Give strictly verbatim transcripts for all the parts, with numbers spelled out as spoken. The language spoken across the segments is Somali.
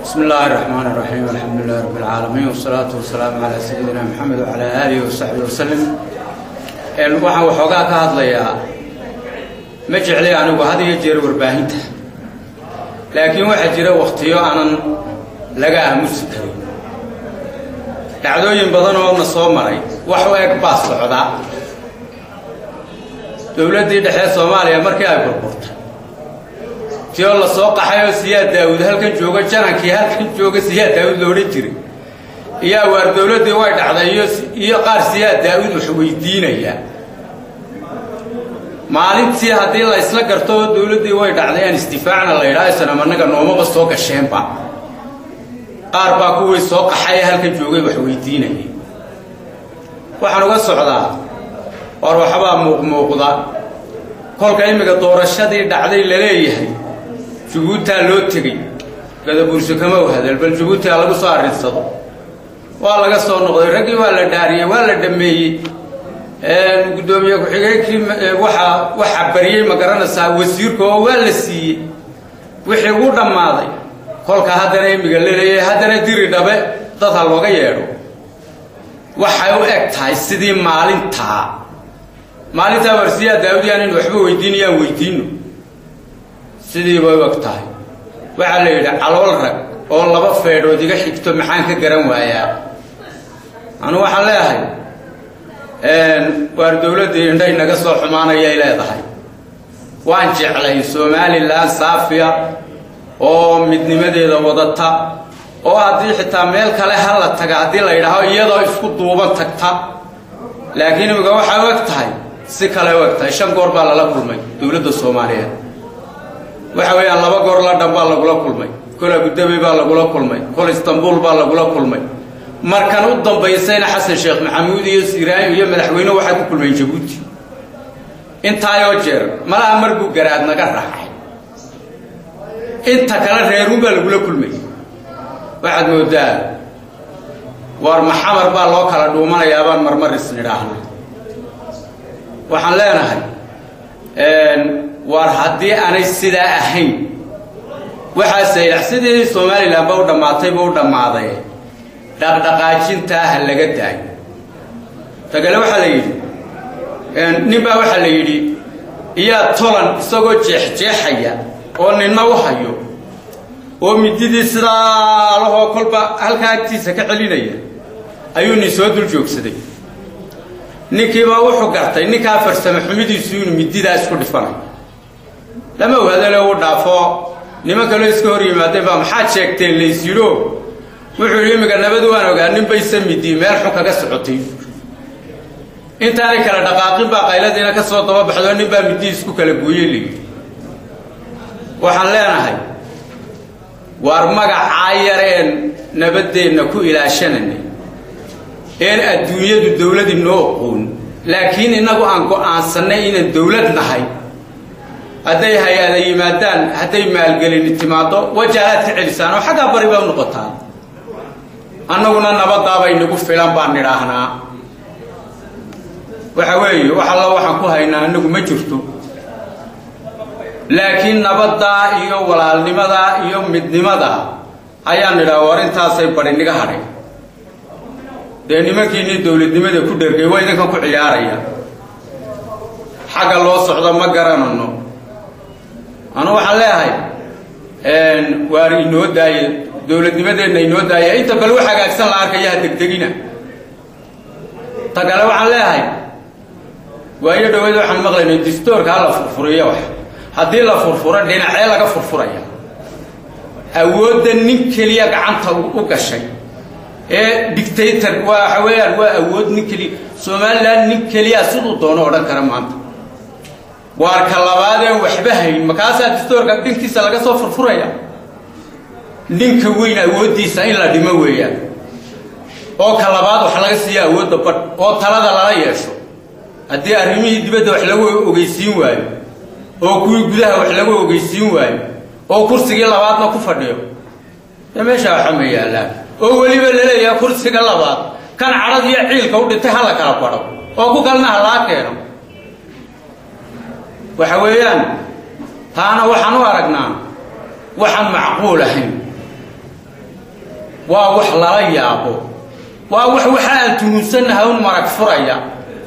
بسم الله الرحمن الرحيم الحمد لله رب العالمين والصلاة والسلام على سيدنا محمد وعلى آله وصحبه وسلم. waxaan waxoogaa ka hadlayaa ma jeclay anigu hadiyo jeer warbaahinta laakiin waxa jira waqtiyo aanan laga aamusi karin dhacdooyin badan oo na soo maray wax u eg baa socda dawladda dhexe Soomaaliya markii ay burburtay tiyo la soo qaxayo Siyaad Daawud halkan jooga janankii halkan jooga Siyaad Daawud loo dhigay iyo war dawladda way dhacday iyo qaar Siyaad Daawud wuxuu weydiinaya maalintii hadii la isla garto dawladda way dhacday aan istifaacna la yiraahdo anaga nooma soo gasheen ba qaar baa kuwii soo qaxay halkan joogay wax weydiinayay waxaan uga socdaa war waxba muuqmuuqda kolka imiga doorashadii dhacday la leeyahay Jabuuti loo tagay gada bulsho kama wahadal bal Jabuuti lagu soo arinsado waa laga soo noqday ragii waa la dhaariyay waa la dhameeyay ee gudoomiye ku xigeenkii waxa waxa bariyay ma garanaysaa wasiirka oo waa la siiyay wixii uu dhamaaday kolka haddana imiga leeyahay haddana diri dhabe dad looga yeero waxay u eg tahay sidii maalinta maalinta warsiya Daawudiyaan in waxba weydiinayaan weydiino sidii way waqtahay waxa la yiraahdaa calool rag oo laba feedood iga xigto maxaan ka garan waayaa anu waxa leeyahay een war dawladda indhay naga soo xumaanaya ay leedahay waan jeclay Soomaaliland saafiya oo midnimadeeda wadata oo hadii xitaa meel kale hal la taga hadii la yiraahdo iyadoo isku duuban tagta laakiin uga waxa waqtahay si kale waqtahay shan goor baa la kulmay dawladda Soomaaliyeed waxa weeyaan laba goor la dhambaa lagu la kulmay kol Abu Dhabi baa lagu la kulmay kol Istanbul baa lagu la kulmay markan u dambeysayna Xasan Sheekh Maxamuud iyo Siiraan iyo madaxweyne waxa ku kulmay Jabuuti inta ay jeer malaha markuu garaad naga raacay inta kala reerun baa lagu la kulmay waxaad moodaa war maxamar baa loo kala dhuumanayaa baan marmar isnidhaahno waxaan leenahay een war hadii aanay sida ahayn waxa sayraxsidii Soomaaliland baa u dhamaatay baa u dhamaaday dhaqdhaqaajinta ah laga daay tagale waxa la yiri een ninba waxa la yiri iya tolan isagoo jeexjeexaya oo ninna u hayo oo mididii sida laho kolba halka agtiisa ka celinaya ayuu ni soo dul joogsaday ninkiiba wuxuu gartay ninka farsamo xumidiisu inuu mididaas ku dhifanayo lama wadaalo u dhaafo nimanka loo iska hor yimaadeen baa maxaa sheegteen leysiro wuxuu yimiga nabad waan ogaa nin bay samidii meel xun kaga socotay intaanay kala dhaqaaqin baa qayladina ka soo daba baxdo nin baa midii isku kala gooyay waxaan leenahay war magaca yareen nabadeena ku ilaashanay een adduunyadu dawladii noo qoon laakiin inagu aan go'aansanay in dawlad nahay haday hay'ada yimaadaan haday maalgelin timaado wajaalaad ka celisaan oo xaga bari baa noqotaa annaguna nabadda bay nagu filan baan niraahnaa waxa weeye waxa la waxaan ku haynaa anagu ma jirto laakiin nabadda iyo walaalnimada iyo midnimada ayaan nidhaa warintaasay bari niga hadhay de nimankii dawladnimada ku dhergay way idinka ku ciyaaraya xaga loo socdo ma garanano أنا وحلاها إن واري نوداي دولة نمدة إن نوداي أنت كل واحد أحسن لارك يا تكتجينا تقالوا وحلاها وهي دولة عن مغلى الدستور قال فرفورية واحد هذه لا فرفورة دينا عيلة كفرفورية أود النكلي عن توقع شيء إيه دكتاتور وحوار وأود نكلي سومال النكلي أسود دونه ولا كلام عنده واركلاباده وحبهي مكاسا دستورka dinkiisa laga soo furfuraya ninka weyn awoodiisa in la dhimo weeyaan oo kalabaad wax laga siiyaa awoodda bad oo talada la yeesho hadii arrimihii dibadda wax lagu ogeysiin waayo oo kuwii gudaha wax lagu ogeysiin waayo oo kursiga labaadna ku fadhiyo meesha waxa ma yaalaan oo waliba la leeyahay kursiga labaad kan carad iyo ciilka u dhintay hal kala baro oo ku galna la keeno وحويان أنا وحنو أرجنا وحن معقول هين ووح لا يابو ووح وحال تنسنها ونمرك فريا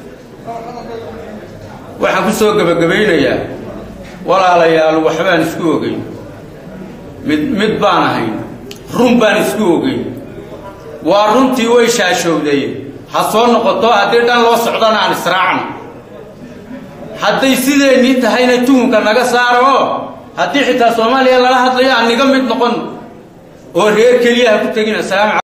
waxaan ku soo gabagabeynaya walaalayaal waxbaan isku ogeey mid mid baan ahay run baan isku ogeey waa runtii way shaashowday ha soo noqoto hadii dhan loo socdana aan israacno hadday sideenii tahayna tuunka naga saaro hadii xitaa Soomaaliya lala hadlayo aniga mid noqon oo reer kaliya ku tagina salaam